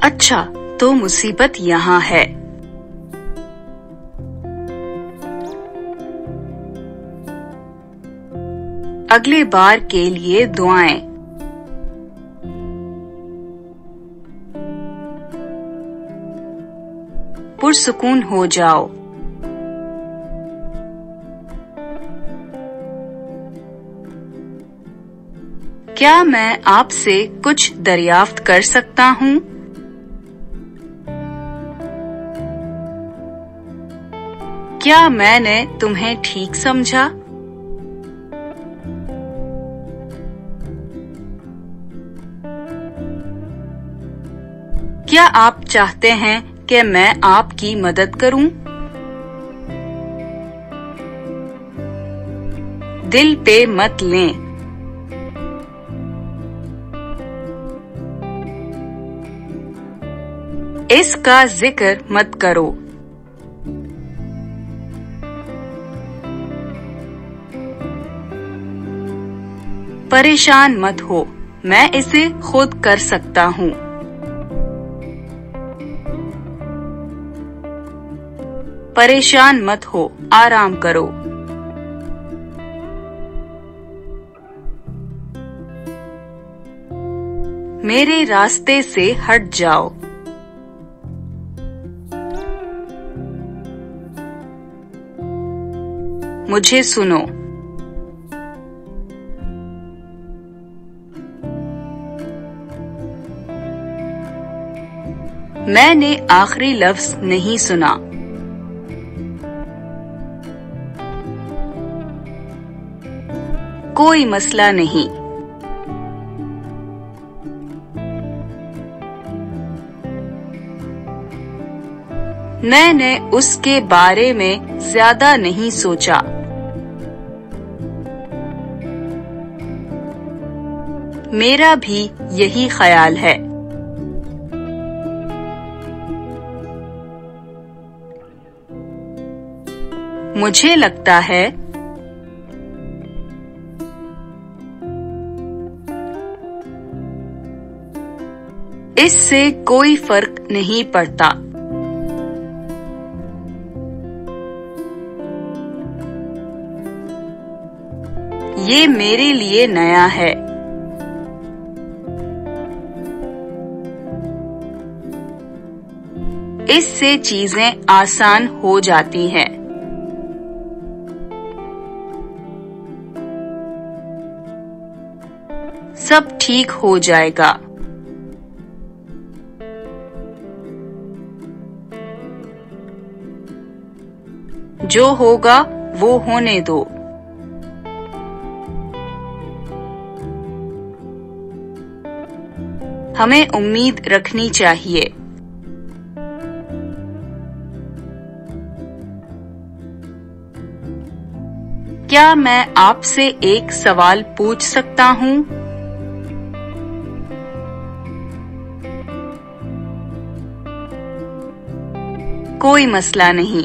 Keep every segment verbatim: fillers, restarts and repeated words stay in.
अच्छा, तो मुसीबत यहाँ है। अगले बार के लिए दुआएं। पुरसुकून हो जाओ। क्या मैं आपसे कुछ दरियाफ्त कर सकता हूँ? क्या मैंने तुम्हें ठीक समझा? क्या आप चाहते हैं कि मैं आपकी मदद करूं? दिल पे मत लें। इसका जिक्र मत करो। परेशान मत हो, मैं इसे खुद कर सकता हूँ। परेशान मत हो, आराम करो। मेरे रास्ते से हट जाओ। मुझे सुनो। मैंने आखिरी लफ्ज नहीं सुना। कोई मसला नहीं। मैंने उसके बारे में ज्यादा नहीं सोचा। मेरा भी यही ख्याल है। मुझे लगता है इससे कोई फर्क नहीं पड़ता। ये मेरे लिए नया है। इससे चीजें आसान हो जाती हैं। सब ठीक हो जाएगा। जो होगा वो होने दो। हमें उम्मीद रखनी चाहिए। क्या मैं आपसे एक सवाल पूछ सकता हूँ? कोई मसला नहीं।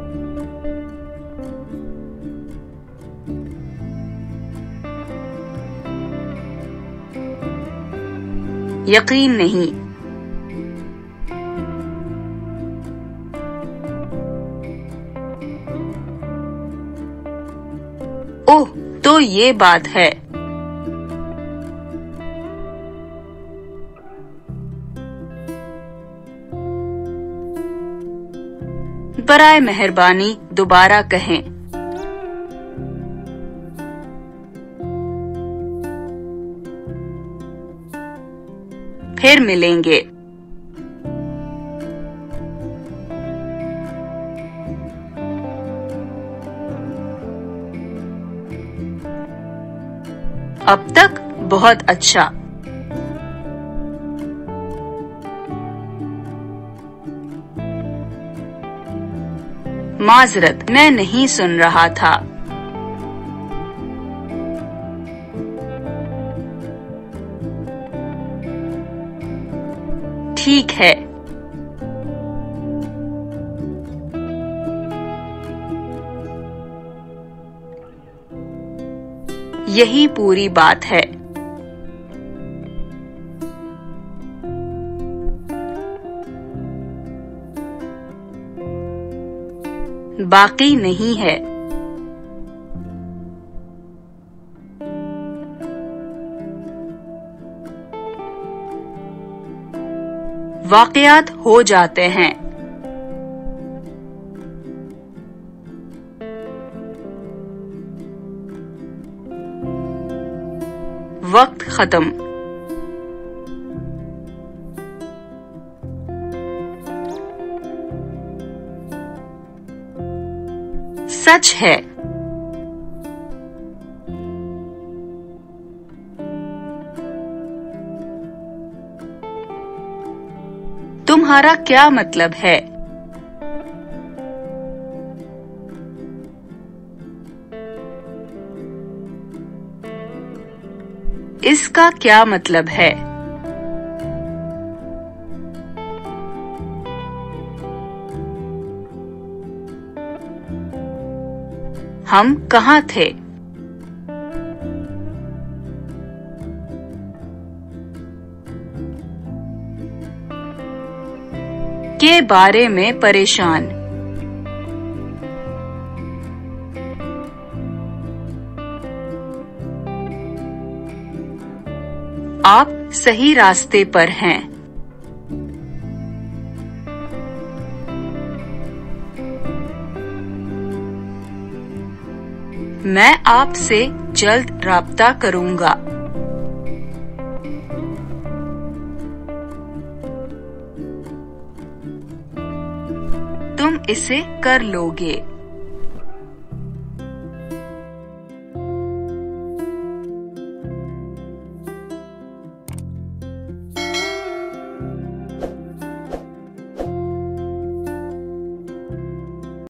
यकीन नहीं। ओह, तो ये बात है। बराए मेहरबानी दोबारा कहें। फिर मिलेंगे। अब तक बहुत अच्छा। माजरत, मैं नहीं सुन रहा था। ठीक है। यही पूरी बात है। बाकी नहीं है। वाक़यात हो जाते हैं। वक्त खत्म। सच है। तुम्हारा क्या मतलब है? इसका क्या मतलब है? हम कहाँ थे? के बारे में परेशान। आप सही रास्ते पर हैं। मैं आपसे जल्द राब्ता करूंगा। तुम इसे कर लोगे।